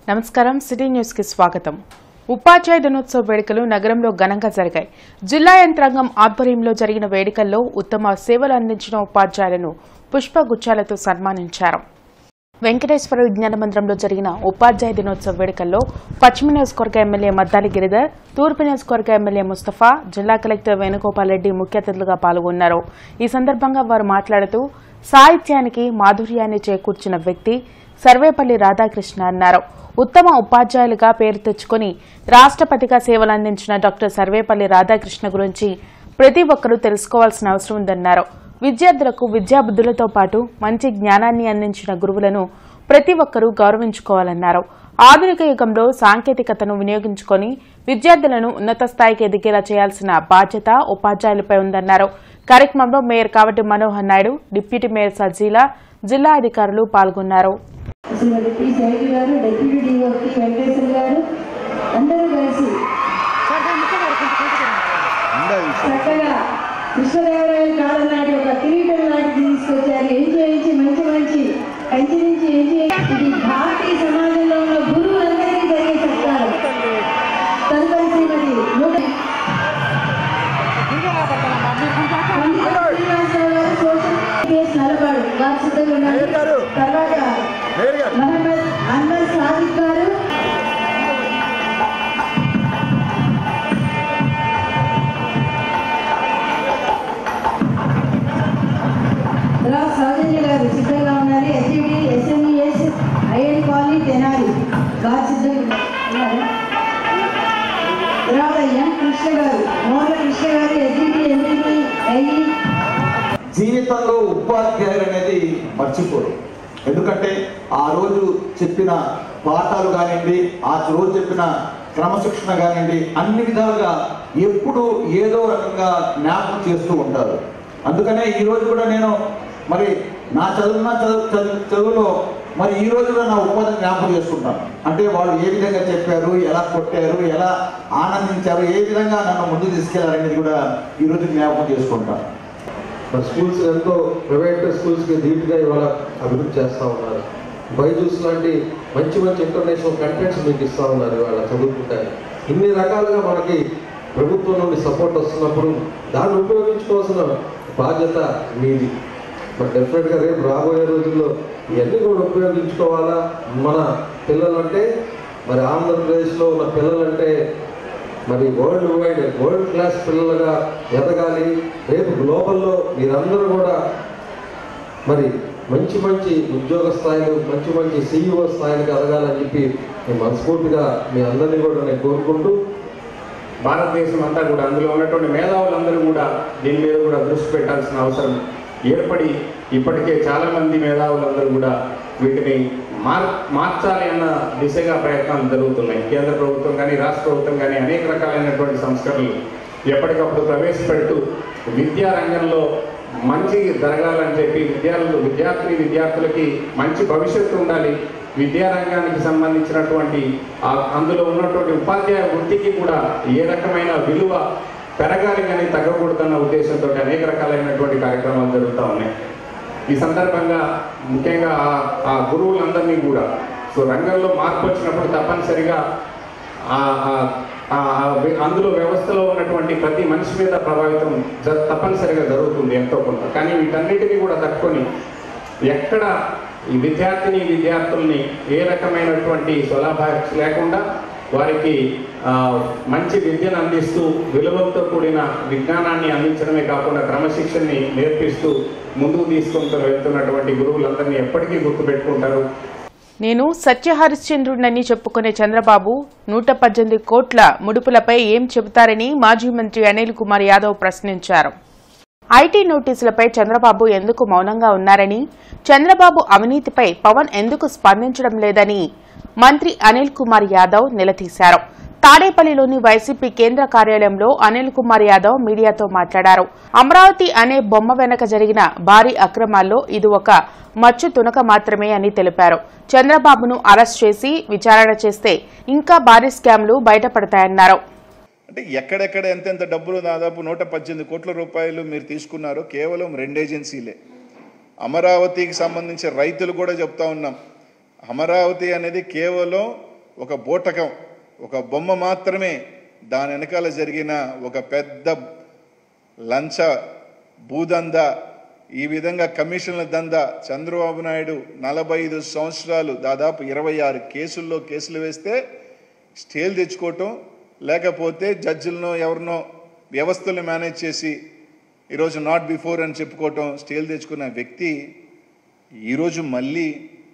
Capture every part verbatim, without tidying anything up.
నమస్కారం city news కి స్వాగతం। ఉపాధ్యాయ దినోత్సవ వేడుకలు నగరంలో ఘనంగా జరిగాయి। జిల్లా యంత్రాంగం ఆధ్వర్యంలో జరిగిన వేడుకల్లో ఉత్తమ సేవలు అందించిన ఉపాధ్యాయులను పుష్పగుచ్చాలతో సన్మానించారు। వెంకటేశ్వర విజ్ఞాన మందిరంలో జరిగిన ఉపాధ్యాయ దినోత్సవ వేడుకల్లో పశ్చిమ నియోజకవర్గ ఎమ్మెల్యే మద్దాలి గిరిధర్, తూర్పు నియోజకవర్గ ఎమ్మెల్యే ముస్తఫా, జిల్లా కలెక్టర్ వేణుగోపాల్ రెడ్డి ముఖ్య అతిథులుగా పాల్గొన్నారు। ఈ సందర్భంగా వారు మాట్లాడుతూ సాహిత్యానికి మాధుర్యాన్ని చేకూర్చిన వ్యక్తి సర్వేపల్లి రాధాకృష్ణ అన్నారు। ఉత్తమ ఉపాధ్యాయులుగా పేరు తెచ్చుకుని రాష్ట్రపతిగా సేవలందించిన డాక్టర్ సర్వేపల్లి రాధాకృష్ణ గురించి ప్రతి ఒక్కరూ తెలుసుకోవాల్సిన అవసరం ఉందన్నారు। విద్యార్థులకు విద్యాబుద్ధులతో పాటు మంచి జ్ఞానాన్ని అందించిన గురువులను ప్రతి ఒక్కరూ గౌరవించుకోవాలన్నారు। ఆధునిక యుగంలో సాంకేతికతను వినియోగించుకొని విద్యార్థులను ఉన్నత స్థాయికి ఎదిగేలా చేయాల్సిన బాధ్యత ఉపాధ్యాయులపై ఉందన్నారు। కార్యక్రమంలో mayor Kavati Manohar Naidu, deputy mayor Sajila, జిల్లా అధికారులు పాల్గొన్నారు। విశ్వదేవరాయల కాలం నాటి ఒక కిరీటం లాంటిది తీసుకొచ్చారు। ఏం చేయించి మంచి మంచి కంచి నుంచి ఏం చేయించి ఇది భారతీయ సమాజంలో ఉన్న గురువులందరికీ జరిగే సత్కారం। తదుపరి శ్రీమతి శ్రీనివాసరావు గారు సోషల్ కేసు నలబాడు వారు సిద్ధంగా ఉన్నారు। తర్వాత మహమ్మద్ అన్వర్ సాదిక్ గారు, సౌజన్య గారు సిద్ధంగా ఉన్నారు। S E D S M E S I N colony Tenali వారు సిద్ధంగా ఉన్నారు। తర్వాత ఎం కృష్ణ గారు, మోర్ల కృష్ణ గారు, ఎస్ఈడి ఎంపీపీ ఐఈ। జీవితంలో ఉపాధ్యాయులు అనేది మర్చిపోరు। ఎందుకంటే ఆ రోజు చెప్పిన పాఠాలు కానివ్వండి, ఆ రోజు చెప్పిన క్రమశిక్షణ కానివ్వండి, అన్ని విధాలుగా ఎప్పుడు ఏదో రకంగా జ్ఞాపకం చేస్తూ ఉంటారు। అందుకనే ఈరోజు కూడా నేను మరి నా చదువున్న చదువు చదువు చదువులో మరి ఈ రోజు కూడా నా ఉపాధిని జ్ఞాపకం చేసుకుంటాను। అంటే వాళ్ళు ఏ విధంగా చెప్పారు, ఎలా కొట్టారు, ఎలా ఆనందించారు, ఏ విధంగా నన్ను ముందు తీసుకెళ్లారు అనేది కూడా ఈరోజు జ్ఞాపకం చేసుకుంటాను। మరి స్కూల్స్ ఎంతో ప్రైవేట్ స్కూల్స్కి ధీటుగా ఇవాళ అభివృద్ధి చేస్తూ ఉన్నారు। బైజూస్ లాంటి మంచి మంచి ఇంటర్నేషనల్ కంటెంట్స్ మీకు ఇస్తూ ఉన్నారు ఇవాళ చదువుకుంటారు। ఇన్ని రకాలుగా మనకి ప్రభుత్వం నుండి సపోర్ట్ వస్తున్నప్పుడు దాన్ని ఉపయోగించుకోవాల్సిన బాధ్యత మీది। మరి డెఫినెట్గా రేపు రాబోయే రోజుల్లో ఇవన్నీ కూడా ఉపయోగించుకోవాలా। మన పిల్లలంటే మరి ఆంధ్రప్రదేశ్లో ఉన్న పిల్లలంటే మరి వరల్డ్ వైడ్ వరల్డ్ క్లాస్ పిల్లలుగా ఎదగాలి। రేపు గ్లోబల్లో మీరందరూ కూడా మరి మంచి మంచి ఉద్యోగ స్థాయిలు, మంచి మంచి సీఈఓ స్థాయిలకు ఎదగాలని చెప్పి నేను మనస్ఫూర్తిగా మీ అందరినీ కూడా నేను కోరుకుంటూ, భారతదేశం అంతా కూడా అందులో ఉన్నటువంటి మేధావులందరూ కూడా దీని మీద కూడా దృష్టి పెట్టాల్సిన అవసరం ఏర్పడి ఇప్పటికే చాలామంది మేధావులందరూ కూడా వీటిని మార్ మార్చాలి అన్న దిశగా ప్రయత్నాలు జరుగుతున్నాయి। కేంద్ర ప్రభుత్వం కానీ రాష్ట్ర ప్రభుత్వం కానీ అనేక రకాలైనటువంటి సంస్కరణలు ఎప్పటికప్పుడు ప్రవేశపెడుతూ విద్యా రంగంలో మంచి జరగాలని చెప్పి విద్యార్థులు విద్యార్థి విద్యార్థులకి మంచి భవిష్యత్తు ఉండాలి, విద్యారంగానికి సంబంధించినటువంటి అందులో ఉన్నటువంటి ఉపాధ్యాయ వృత్తికి కూడా ఏ రకమైన విలువ పెరగాలి కానీ తగ్గకూడదన్న ఉద్దేశంతో అనేక రకాలైనటువంటి కార్యక్రమాలు జరుగుతూ ఉన్నాయి। ఈ సందర్భంగా ముఖ్యంగా ఆ గురువులందరినీ కూడా సో రంగంలో మార్పు వచ్చినప్పుడు తప్పనిసరిగా అందులో వ్యవస్థలో ఉన్నటువంటి ప్రతి మనిషి మీద ప్రభావితం తప్పనిసరిగా జరుగుతుంది ఎంతో కొంత। కానీ వీటన్నిటినీ కూడా తట్టుకొని ఎక్కడ ఈ విద్యార్థిని విద్యార్థుల్ని ఏ రకమైనటువంటి స్వలాభాక్ష లేకుండా వారికి మంచి విద్యను అందిస్తూ విలువలతో కూడిన విజ్ఞానాన్ని అందించడమే కాకుండా క్రమశిక్షణని నేర్పిస్తూ ముందుకు తీసుకుంటూ వెళ్తున్నటువంటి గురువులందరినీ ఎప్పటికీ గుర్తుపెట్టుకుంటారు। నేను సత్య హరిశ్చంద్రుడిని చెప్పుకునే చంద్రబాబు నూట పద్దెనిమిది కోట్ల ముడుపులపై ఏం చెబుతారని మాజీ మంత్రి అనిల్ కుమార్ యాదవ్ ప్రశ్నించారు। ఐటీ నోటీసులపై చంద్రబాబు ఎందుకు మౌనంగా ఉన్నారని, చంద్రబాబు అవినీతిపై పవన్ ఎందుకు స్పందించడం లేదని మంత్రి అనిల్ కుమార్ యాదవ్ నిలదీశారు। తాడేపల్లిలోని వైసీపీ కేంద్ర కార్యాలయంలో అనిల్ కుమార్ యాదవ్ మీడియాతో మాట్లాడారు। అమరావతి అనే బొమ్మ వెనక జరిగిన భారీ అక్రమాల్లో ఇది ఒక మచ్చు తునక మాత్రమే అని తెలిపారు। చంద్రబాబును అరెస్ట్ చేసి విచారణ చేస్తే ఇంకా భారీ స్కామ్లు బయటపడతాయన్నారు। అంటే ఎక్కడెక్కడ ఎంతెంత డబ్బులు దాదాపు నూట పద్దెనిమిది కోట్ల రూపాయలు మీరు తీసుకున్నారో కేవలం రెండు ఏజెన్సీలే। అమరావతికి సంబంధించి రైతులు కూడా చెప్తా ఉన్నాం, అమరావతి అనేది కేవలం ఒక బూటకం, ఒక బొమ్మ మాత్రమే. దాని వెనకాల జరిగిన ఒక పెద్ద లంచ భూదంద, ఈ విధంగా కమిషన్ల దంద. చంద్రబాబు నాయుడు నలభై ఐదు సంవత్సరాలు దాదాపు ఇరవై ఆరు కేసుల్లో కేసులు వేస్తే స్టేలు తెచ్చుకోవటం, లేకపోతే జడ్జిలను ఎవరినో వ్యవస్థలను మేనేజ్ చేసి ఈరోజు నాట్ బిఫోర్ అని చెప్పుకోవటం, స్టేలు తెచ్చుకున్న వ్యక్తి ఈరోజు మళ్ళీ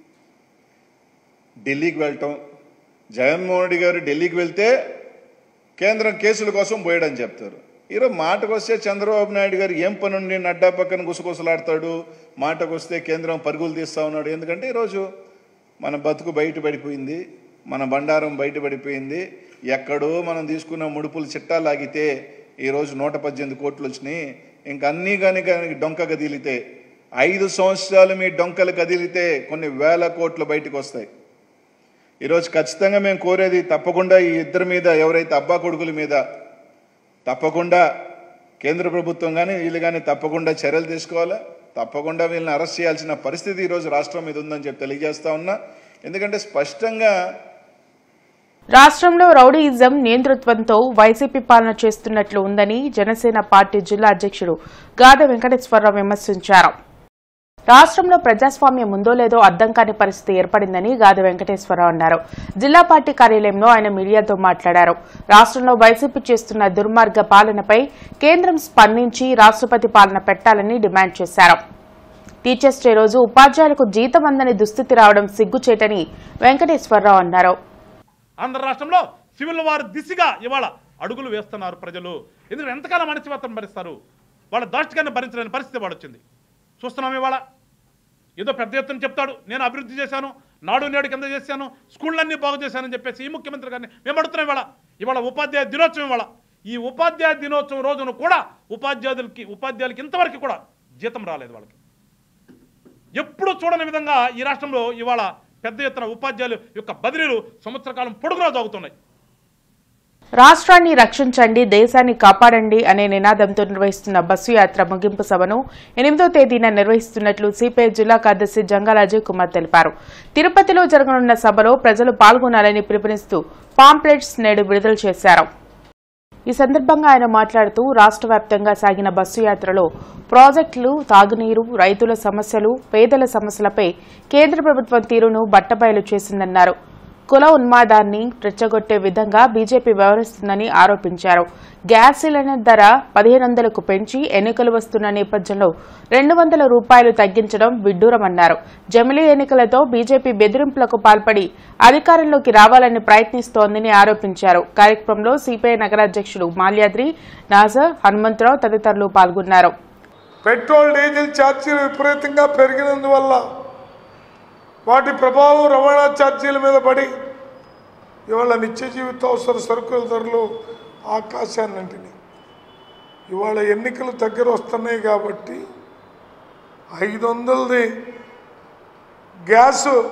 ఢిల్లీకి వెళ్ళటం. జగన్మోహన్ రెడ్డి గారు ఢిల్లీకి వెళ్తే కేంద్రం కేసుల కోసం పోయాడని చెప్తారు. ఈరోజు మాటకు వస్తే చంద్రబాబు నాయుడు గారు ఏం పని ఉండి నడ్డా పక్కన గుసగుసలాడతాడు, మాటకు వస్తే కేంద్రం పరుగులు తీస్తూ ఉన్నాడు. ఎందుకంటే ఈరోజు మన బతుకు బయటపడిపోయింది, మన బండారం బయటపడిపోయింది. ఎక్కడో మనం తీసుకున్న ముడుపులు చిట్టా లాగితే ఈరోజు నూట పద్దెనిమిది కోట్లు వచ్చినాయి. ఇంక అన్నీ కానీ కానీ డొంక కదిలితే, ఐదు సంవత్సరాలు మీ డొంకలు కదిలితే కొన్ని వేల కోట్లు బయటకు వస్తాయి. ఈరోజు ఖచ్చితంగా మేము కోరేది తప్పకుండా ఈ ఇద్దరి మీద, ఎవరైతే అబ్బా కొడుకుల మీద తప్పకుండా కేంద్ర ప్రభుత్వం కానీ వీళ్ళు కానీ తప్పకుండా చర్యలు తీసుకోవాలా. తప్పకుండా వీళ్ళని అరెస్ట్ చేయాల్సిన పరిస్థితి ఈరోజు రాష్ట్రం మీద ఉందని చెప్పి తెలియజేస్తా ఉన్నా. ఎందుకంటే స్పష్టంగా రాష్ట్రంలో రౌడీయిజం నియంతృత్వంతో వైసీపీ పాలన చేస్తున్నట్లు ఉందని జనసేన పార్టీ జిల్లా అధ్యక్షుడు గాదె వెంకటేశ్వరరావు విమర్శించారు. రాష్ట్రంలో ప్రజాస్వామ్యం ఉందో లేదో అర్థం కాని పరిస్థితి ఏర్పడిందని గాదె వెంకటేశ్వరరావు అన్నారు. జిల్లా పార్టీ కార్యాలయంలో ఆయన మీడియాతో మాట్లాడారు. రాష్ట్రంలో వైసీపీ చేస్తున్న దుర్మార్గ పాలనపై కేంద్రం స్పందించి రాష్ట్రపతి పాలన పెట్టాలని డిమాండ్ చేశారు. టీచర్స్ డే రోజు ఉపాధ్యాయులకు జీతం అందని దుస్థితి రావడం సిగ్గుచేటని వెంకటేశ్వరరావు అన్నారు. ఆంధ్ర రాష్ట్రంలో సివిల్ వారు దిశగా ఇవాళ అడుగులు వేస్తున్నారు ప్రజలు. ఎందుకంటే ఎంతకాలం అణచివేతను భరిస్తారు? వాళ్ళ దాష్టికాన్ని భరించలేని పరిస్థితి వాడు వచ్చింది. చూస్తున్నాం ఇవాళ ఏదో పెద్ద ఎత్తున చెప్తాడు, నేను అభివృద్ధి చేశాను, నాడు నేడు కింద చేశాను, స్కూళ్ళన్నీ బాగు చేశానని చెప్పేసి ఈ ముఖ్యమంత్రి గారిని మేము అడుగుతున్నాం. ఇవాళ ఇవాళ ఉపాధ్యాయ దినోత్సవం. ఇవాళ ఈ ఉపాధ్యాయ దినోత్సవం రోజున కూడా ఉపాధ్యాయులకి ఉపాధ్యాయులకి ఇంతవరకు కూడా జీతం రాలేదు. వాళ్ళకి ఎప్పుడు చూడని విధంగా ఈ రాష్ట్రంలో ఇవాళ పెద్ద ఎత్తున ఉపాధ్యాయుల యొక్క బదిలీలు సంవత్సర కాలం పొడుగునా సాగుతున్నాయి. రాష్ట్రాన్ని రక్షించండి, దేశాన్ని కాపాడండి అనే నినాదంతో నిర్వహిస్తున్న బస్సు యాత్ర ముగింపు సభను ఎనిమిదో తేదీన నిర్వహిస్తున్నట్లు సిపిఐ జిల్లా కార్యదర్శి జంగాల అజయ్ కుమార్ తెలిపారు. తిరుపతిలో జరగనున్న సభలో ప్రజలు పాల్గొనాలని పిలుపునిస్తూ పాంప్లెట్స్ నేడు విడుదల చేశారు. ఈ సందర్భంగా ఆయన మాట్లాడుతూ రాష్ట్ర వ్యాప్తంగా సాగిన బస్సు యాత్రలో ప్రాజెక్టులు, తాగునీరు, రైతుల సమస్యలు, పేదల సమస్యలపై కేంద్ర ప్రభుత్వం తీరును బట్టబయలు చేసిందన్నారు. కుల ఉన్మాదాన్ని రెచ్చగొట్టే విధంగా బీజేపీ వ్యవహరిస్తుందని ఆరోపించారు. గ్యాస్ సిలిండర్ ధర పదిహేను వందలకు పెంచి ఎన్నికలు వస్తున్న నేపథ్యంలో రెండు వందల రూపాయలు తగ్గించడం విడ్డూరమన్నారు. జమిలీ ఎన్నికలతో బీజేపీ బెదిరింపులకు పాల్పడి అధికారంలోకి రావాలని ప్రయత్నిస్తోందని ఆరోపించారు. కార్యక్రమంలో సిపిఐ నగరాధ్యక్షుడు మాల్యాద్రి, నాజర్, హనుమంతరావు తదితరులు పాల్గొన్నారు. పెట్రోల్ డీజిల్ ఛార్జీలు విపరీతంగా పెరిగినందువల్ల వాటి ప్రభావం రవాణా ఛార్జీల మీద పడి ఇవాళ నిత్య జీవితావసర సరుకుల ధరలు ఆకాశాన్నింటిని. ఇవాళ ఎన్నికలు దగ్గర వస్తున్నాయి కాబట్టి ఐదు వందలది గ్యాసు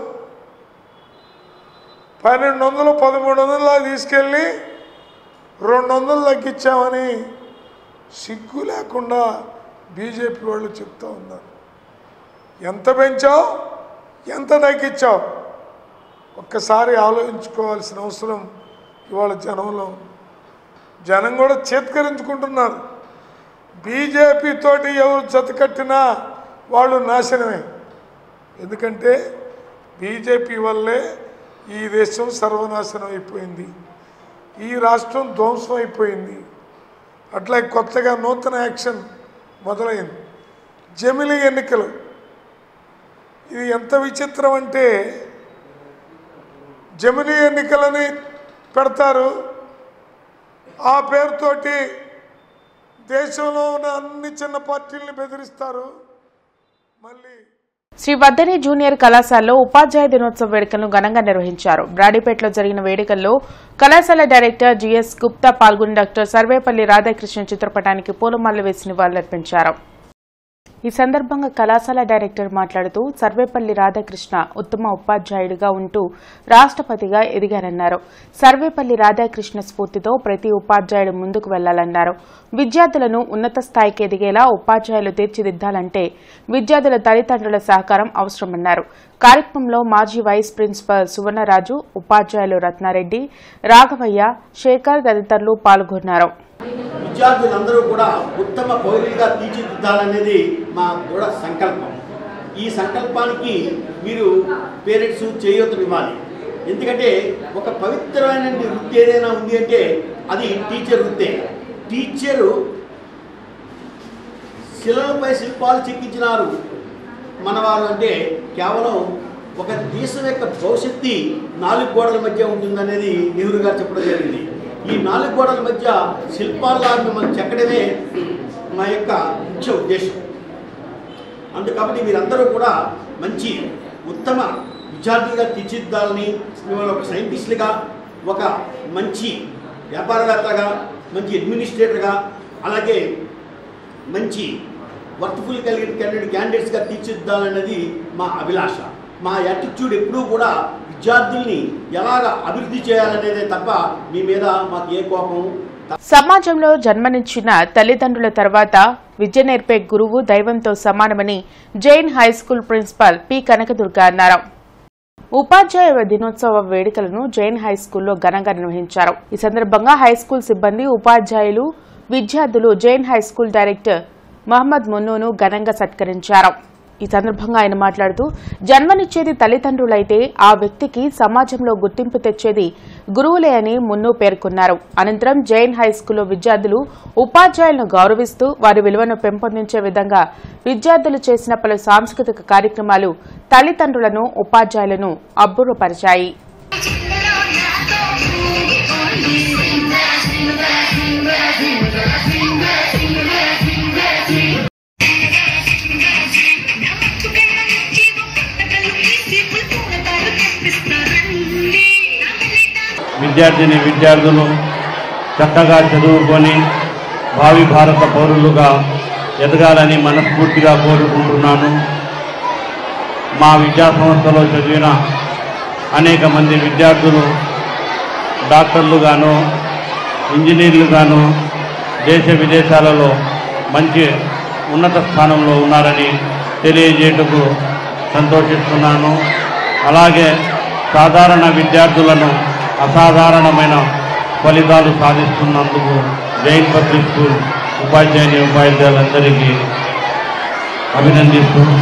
పన్నెండు వందలు పదమూడు వందల తీసుకెళ్ళి రెండు వందలు తగ్గించామని సిగ్గు లేకుండా బీజేపీ వాళ్ళు చెప్తూ ఉన్నారు. ఎంత పెంచావు, ఎంత తగ్గించావు? ఒక్కసారి ఆలోచించుకోవాల్సిన అవసరం ఇవాళ జనంలో. జనం కూడా చేత్కరించుకుంటున్నారు. బీజేపీ తోటి ఎవరు జతకట్టినా వాళ్ళు నాశనమే. ఎందుకంటే బీజేపీ వల్లే ఈ దేశం సర్వనాశనం అయిపోయింది, ఈ రాష్ట్రం ధ్వంసం అయిపోయింది. అట్లా కొత్తగా నూతన యాక్షన్ మొదలైంది. జమిలీ ఎన్నికలు, ఇది ఎంత విచిత్రం అంటే జమిలీ ఎన్నికలని పెడతారు, ఆ పేరుతోటి దేశంలో ఉన్న అన్ని చిన్న పార్టీలను బెదిరిస్తారు. మళ్ళీ శ్రీ వర్ధని జూనియర్ కళాశాలలో ఉపాధ్యాయ దినోత్సవ వేడుకలను ఘనంగా నిర్వహించారు. బ్రాడీపేటలో జరిగిన వేడుకల్లో కళాశాల డైరెక్టర్ జిఎస్ గుప్తా పాల్గొని డాక్టర్ సర్వేపల్లి రాధాకృష్ణ చిత్రపటానికి పూలమాలలు వేసి నివాళులర్పించారు. ఈ సందర్భంగా కళాశాల డైరెక్టర్ మాట్లాడుతూ సర్వేపల్లి రాధాకృష్ణ ఉత్తమ ఉపాధ్యాయుడిగా ఉంటూ రాష్ట్రపతిగా ఎదిగారన్నారు. సర్వేపల్లి రాధాకృష్ణ స్ఫూర్తితో ప్రతి ఉపాధ్యాయుడు ముందుకు వెళ్లాలన్నారు. విద్యార్థులను ఉన్నత స్థాయికి ఎదిగేలా ఉపాధ్యాయులు తీర్చిదిద్దాలంటే విద్యార్థుల తల్లిదండ్రుల సహకారం అవసరమన్నారు. కార్యక్రమంలో మాజీ వైస్ ప్రిన్సిపల్ సువర్ణరాజు, ఉపాధ్యాయులు రత్నారెడ్డి, రాఘవయ్య, శేఖర్ తదితరులు పాల్గొన్నారు. విద్యార్థులందరూ కూడా ఉత్తమ పౌరులుగా తీర్చిదిద్దాలనేది మా దృఢ సంకల్పం. ఈ సంకల్పానికి మీరు పేరెంట్స్ చేయూతనివ్వాలి. ఎందుకంటే ఒక పవిత్రమైన వృత్తి ఏదైనా ఉంది అంటే అది టీచర్ వృత్తే. టీచరు శిలలపై శిల్పాలు చెక్కించినారు మనవారు అంటే కేవలం ఒక దేశం యొక్క భవిష్యత్తు నాలుగు గోడల మధ్య ఉంటుందనేది నెహ్రూ గారు చెప్పడం జరిగింది. ఈ నాలుగు గోడల మధ్య శిల్పాల్లా మిమ్మల్ని చెక్కడమే మా యొక్క ముఖ్య ఉద్దేశం. అందుకని మీరందరూ కూడా మంచి ఉత్తమ విద్యార్థిగా తీర్చిదిద్దాలని, మిమ్మల్ని ఒక సైంటిస్టులుగా, ఒక మంచి వ్యాపారవేత్తగా, మంచి అడ్మినిస్ట్రేటర్గా, అలాగే మంచి వర్త్ఫుల్ కలిగిన క్యాండిడేట్ క్యాండిడేట్స్గా తీర్చిదిద్దాలన్నది మా అభిలాష. మా యాటిట్యూడ్ ఎప్పుడూ కూడా విద్యార్థుల్ని ఎలాగ అభివృద్ధి చేయాలనేదే తప్ప మీ మీద మాకు ఏ కోపం. సమాజంలో జన్మనిచ్చిన తల్లిదండ్రుల తర్వాత విద్య నేర్పే గురువు దైవంతో సమానమని Jain high school principal P Kanakadurga అన్నారు. ఉపాధ్యాయ దినోత్సవ వేడుకలను జైన్ హైస్కూల్లో ఘనంగా నిర్వహించారు. ఈ సందర్భంగా హైస్కూల్ సిబ్బంది, ఉపాధ్యాయులు, విద్యార్థులు జైన్ హైస్కూల్ డైరెక్టర్ మహమ్మద్ మున్నూను ఘనంగా సత్కరించారు. ఈ సందర్భంగా ఆయన మాట్లాడుతూ జన్మనిచ్చేది తల్లిదండ్రులైతే ఆ వ్యక్తికి సమాజంలో గుర్తింపు తెచ్చేది గురువులే అని మున్ను పేర్కొన్నారు. అనంతరం జైన్ హైస్కూల్లో విద్యార్థులు ఉపాధ్యాయులను గౌరవిస్తూ వారి విలువను పెంపొందించే విధంగా విద్యార్థులు చేసిన పలు సాంస్కృతిక కార్యక్రమాలు తల్లిదండ్రులను, ఉపాధ్యాయులను అబ్బురపరిచాయి. విద్యార్థిని విద్యార్థులు చక్కగా చదువుకొని భావి భారత పౌరులుగా ఎదగాలని మనస్ఫూర్తిగా కోరుకుంటున్నాను. మా విద్యా సంస్థలో చదివిన అనేక మంది విద్యార్థులు డాక్టర్లుగాను, ఇంజనీర్లుగాను దేశ విదేశాలలో మంచి ఉన్నత స్థానంలో ఉన్నారని తెలియజేయటకు సంతోషిస్తున్నాను. అలాగే సాధారణ విద్యార్థులను అసాధారణమైన ఫలితాలు సాధిస్తున్నందుకు జైన్ పబ్లిక్ స్కూల్ ఉపాధ్యాయుని ఉపాధ్యాయులందరికీ అభినందిస్తూ,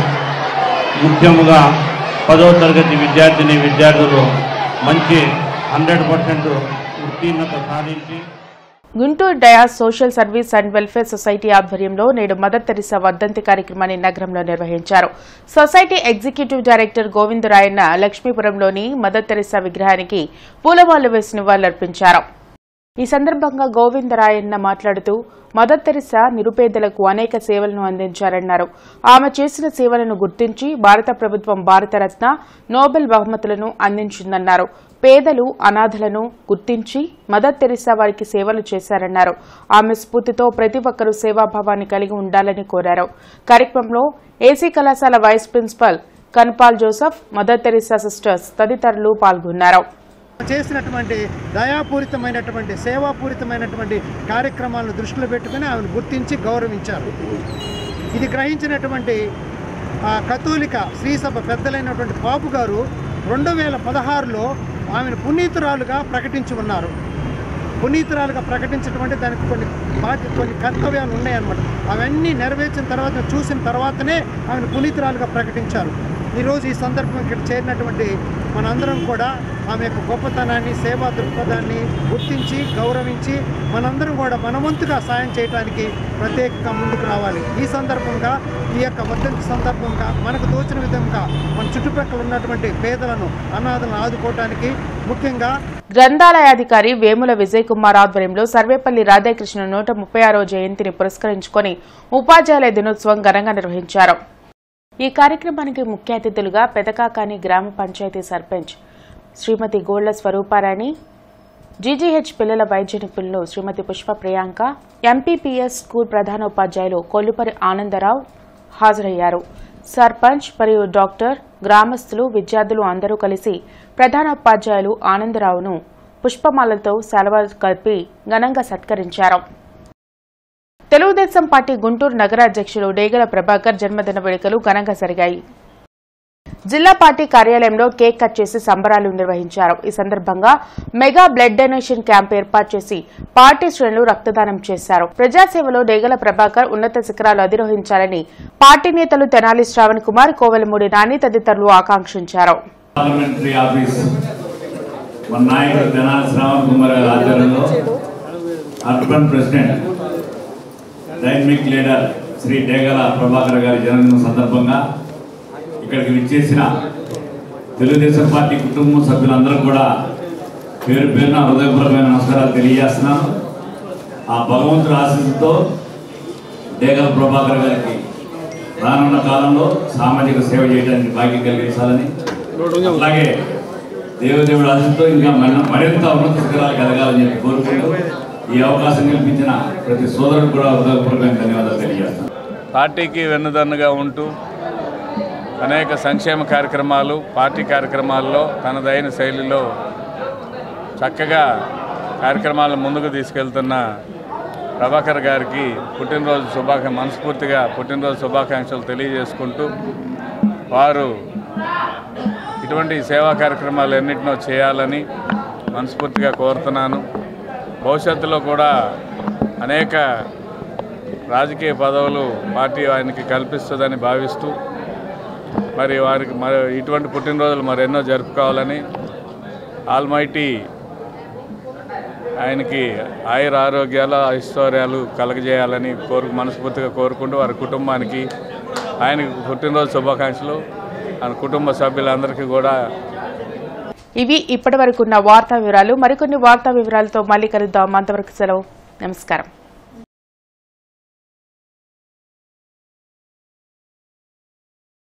ముఖ్యంగా పదవ తరగతి విద్యార్థిని విద్యార్థులు మంచి హండ్రెడ్ పర్సెంట్ ఉత్తీర్ణత సాధించి Guntur Dias social service and welfare society ఆధ్వర్యంలో నేడు మదర్ తెరిసా వర్ధంతి కార్యక్రమాన్ని నగరంలో నిర్వహించారు. సొసైటీ ఎగ్జిక్యూటివ్ డైరెక్టర్ గోవిందరాయన్న లక్ష్మీపురంలోని మదర్ తెరిసా విగ్రహానికి పూలమాలలు వేసి నివాళులర్పించారు. ఈ సందర్భంగా గోవిందరాయన్న మాట్లాడుతూ మదర్ తెరిసా నిరుపేదలకు అనేక సేవలను అందించారన్నారు. ఆమె చేసిన సేవలను గుర్తించి భారత ప్రభుత్వం భారతరత్న, నోబెల్ బహుమతులను అందించిందన్నారు. పేదలు, అనాథలను గుర్తించి మదర్ తెరిసా వారికి సేవలు చేశారన్నారు. ఆమె స్ఫూర్తితో ప్రతి ఒక్కరూ సేవాభావాన్ని కలిగి ఉండాలని కోరారు. కార్యక్రమంలో ఏసీ కళాశాల vice principal Kanpal Joseph, Mother Teresa sisters తదితరులు పాల్గొన్నారు. చేసినటువంటి దయాపూరితమైనటువంటి సేవాపూరితమైనటువంటి కార్యక్రమాలను దృష్టిలో పెట్టుకుని ఆమెను గుర్తించి గౌరవించారు. ఇది గ్రహించినటువంటి కథోలిక శ్రీసభ పెద్దలైనటువంటి పాపు గారు రెండు వేల పదహారులో ఆమెను పునీతురాలుగా ప్రకటించి ఉన్నారు. పునీతురాలుగా ప్రకటించడం అంటే దానికి కొన్ని బాధ్యత, కొన్ని కర్తవ్యాలు ఉన్నాయన్నమాట. అవన్నీ నెరవేర్చిన తర్వాత, చూసిన తర్వాతనే ఆమెను పునీతురాలుగా ప్రకటించారు. ఈరోజు ఈ సందర్భం ఇక్కడ చేరినటువంటి మనందరం కూడా ఆమె యొక్క గొప్పతనాన్ని, సేవా దృక్పథాన్ని గుర్తించి గౌరవించి మనందరం కూడా మనవంతుగా సాయం చేయడానికి ప్రత్యేకంగా ముందుకు రావాలి. ఈ సందర్భంగా, ఈ యొక్క వర్ధంతి సందర్భంగా మనకు తోచిన విధంగా మన చుట్టుపక్కల ఉన్నటువంటి పేదలను, అనాథలను ఆదుకోవటానికి ముఖ్యంగా గ్రంథాలయాధికారి వేముల విజయ్ కుమార్ ఆధ్వర్యంలో సర్వేపల్లి రాధాకృష్ణ నూట ముప్పై ఆరో జయంతిని పురస్కరించుకొని ఉపాధ్యాయుల దినోత్సవం ఘనంగా నిర్వహించారు. ఈ కార్యక్రమానికి ముఖ్య అతిథులుగా పెదకాకాని గ్రామ పంచాయతీ సర్పంచ్ శ్రీమతి గోళ్ల స్వరూపారాణి, జీజీహెచ్ పిల్లల వైద్య నిపుణులు శ్రీమతి పుష్ప ప్రియాంక, ఎంపీపీఎస్ స్కూల్ ప్రధానోపాధ్యాయులు కొల్లుపరి ఆనందరావు, హాజరయ్యారు. సర్పంచ్ మరియు డాక్టర్, గ్రామస్తులు, విద్యార్థులు అందరూ కలిసి ప్రధానోపాధ్యాయులు ఆనందరావును పుష్పమాలతో సెలవు కలిపి ఘనంగా సత్కరించారు. తెలుగుదేశం పార్టీ గుంటూరు నగర అధ్యక్షులు డేగల ప్రభాకర్ జన్మదిన వేడుకలు ఘనంగా జరిగాయి. జిల్లా పార్టీ కార్యాలయంలో కేక్ కట్ చేసి సంబరాలు నిర్వహించారు. ఈ సందర్భంగా మెగా బ్లడ్ డొనేషన్ క్యాంప్ ఏర్పాటు చేసి పార్టీ శ్రేణులు రక్తదానం చేశారు. ప్రజాసేవలో డేగల ప్రభాకర్ ఉన్నత శిఖరాలు అధిరోహించాలని పార్టీ నేతలు తెనాలి శ్రావణ్ కుమార్, కోవెలమూడి నాని తదితరులు ఆకాంక్షించారు. డైనమిక్ లీడర్ శ్రీ డేగల ప్రభాకర్ గారి జన్మదిన సందర్భంగా ఇక్కడికి విచ్చేసిన తెలుగుదేశం పార్టీ కుటుంబ సభ్యులందరూ కూడా పేరు పేరున హృదయపూర్వకమైన నమస్కారాలు తెలియజేస్తున్నాను. ఆ భగవంతుడి ఆశీస్సుతో డేగల ప్రభాకర్ గారికి రానున్న కాలంలో సామాజిక సేవ చేయడానికి భాగ్యం కలిగించాలని, అలాగే దేవదేవుడి ఆశీస్సుతో ఇంకా మరింత ఉన్నత శిఖరాలకు ఎదగాలని చెప్పి కోరుకుంటూ ఈ అవకాశం కల్పించిన ప్రతి సోదరుడు కూడా హృదయపూర్వకమైన ధన్యవాదాలు తెలియజేస్తాను. పార్టీకి వెన్నుదన్నుగా ఉంటూ అనేక సంక్షేమ కార్యక్రమాలు, పార్టీ కార్యక్రమాల్లో తనదైన శైలిలో చక్కగా కార్యక్రమాలను ముందుకు తీసుకెళ్తున్న ప్రభాకర్ గారికి పుట్టినరోజు శుభాకాంక్ష మనస్ఫూర్తిగా పుట్టినరోజు శుభాకాంక్షలు తెలియజేసుకుంటూ వారు ఇటువంటి సేవా కార్యక్రమాలు ఎన్నింటినో చేయాలని మనస్ఫూర్తిగా కోరుతున్నాను. భవిష్యత్తులో కూడా అనేక రాజకీయ పదవులు పార్టీ ఆయనకి కల్పిస్తుందని భావిస్తూ మరి వారికి మరి ఇటువంటి పుట్టినరోజులు మరెన్నో జరుపుకోవాలని, ఆల్మైటీ ఆయనకి ఆయుర ఆరోగ్యాలు, ఐశ్వర్యాలు కలగజేయాలని కోరు మనస్ఫూర్తిగా కోరుకుంటూ వారి కుటుంబానికి ఆయనకి పుట్టినరోజు శుభాకాంక్షలు ఆయన కుటుంబ సభ్యులందరికీ కూడా. ఇవి ఇప్పటి వరకున్న వార్తా వివరాలు. మరికొన్ని వార్తా వివరాలతో మళ్ళీ కలుద్దాం. అంతవరకు సెలవు. నమస్కారం.